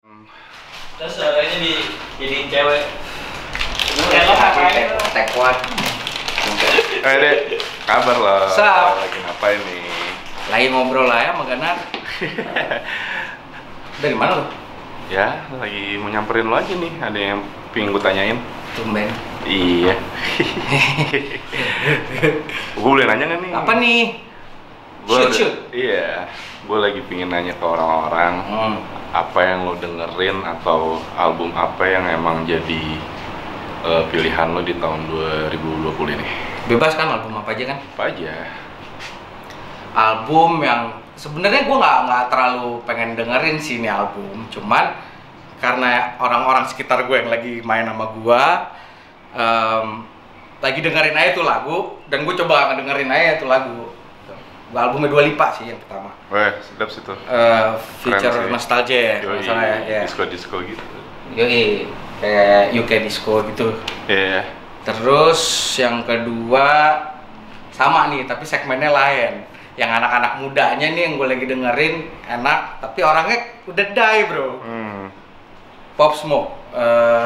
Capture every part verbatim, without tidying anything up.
Hmm. Terus suaranya di jadiin cewek. Kayak lo ngapain? Tekwan. Eh dek, kabar lah. Sup? Lagi ngapain nih? Lagi ngobrol lah ya sama Ganar. Dari mana lo? Ya, lagi mau nyamperin lo aja nih. Ada yang pingin gue tanyain. Tumben. Iya. Gue boleh nanya nggak nih? Apa nih? Gua Shoot, shoot. Iya, gue lagi pingin nanya ke orang-orang. Hmm. Apa yang lo dengerin atau album apa yang emang jadi uh, pilihan lo di tahun dua ribu dua puluh ini? Bebas kan album apa aja kan? Apa aja? Album yang sebenarnya gue nggak nggak terlalu pengen dengerin sih ini album, cuman karena orang-orang sekitar gue yang lagi main sama gue, um, lagi dengerin aja tuh lagu, dan gue coba dengerin aja tuh lagu. Albumnya Dua Lipa sih yang pertama. Weh, sedap sih tuh. Uh, feature nostalgia ya, Yoi, masalah ya. ya. disco-disco gitu. Yoi, kayak U K disco gitu. Iya. Yeah. Terus yang kedua sama nih, tapi segmennya lain. Yang anak-anak mudanya nih yang gue lagi dengerin enak, tapi orangnya udah die bro. Hmm. Pop Smoke, uh,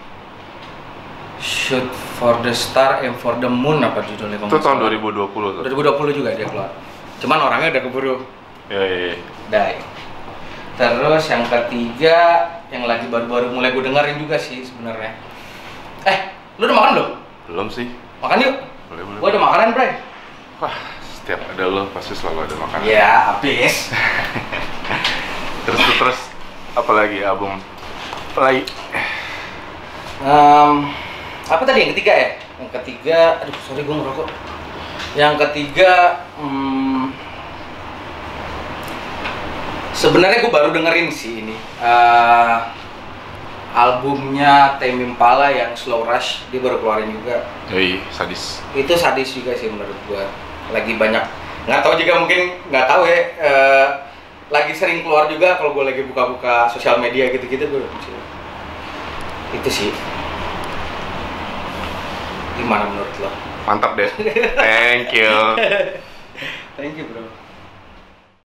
Shoot for the Star, Aim for the Moon apa judulnya? Itu tahun dua ribu dua puluh tuh. dua ribu dua puluh juga dia keluar. Cuman orangnya udah keburu Iya, iya, iya. die. Terus yang ketiga yang lagi baru-baru mulai gue dengerin juga sih sebenarnya. Eh, lu udah makan belum? Belum sih. Makan yuk. Boleh, boleh. Gua ada makanan, Bray. Wah, setiap ada lo pasti selalu ada makanan. Iya, habis. terus terus apa lagi album? Apa lagi? Um, apa tadi yang ketiga ya? Yang ketiga, aduh sorry gue ngerokok. Yang ketiga, hmm, sebenarnya gue baru dengerin sih ini uh, albumnya Tame Impala yang Slow Rush, dia baru keluarin juga. Yoi, sadis. Itu sadis juga sih menurut gue. Lagi banyak, nggak tahu juga mungkin nggak tahu ya. Uh, lagi sering keluar juga kalau gue lagi buka-buka sosial media gitu-gitu gue. Itu sih. Gimana menurut lo? Mantap deh. Thank you. Thank you bro.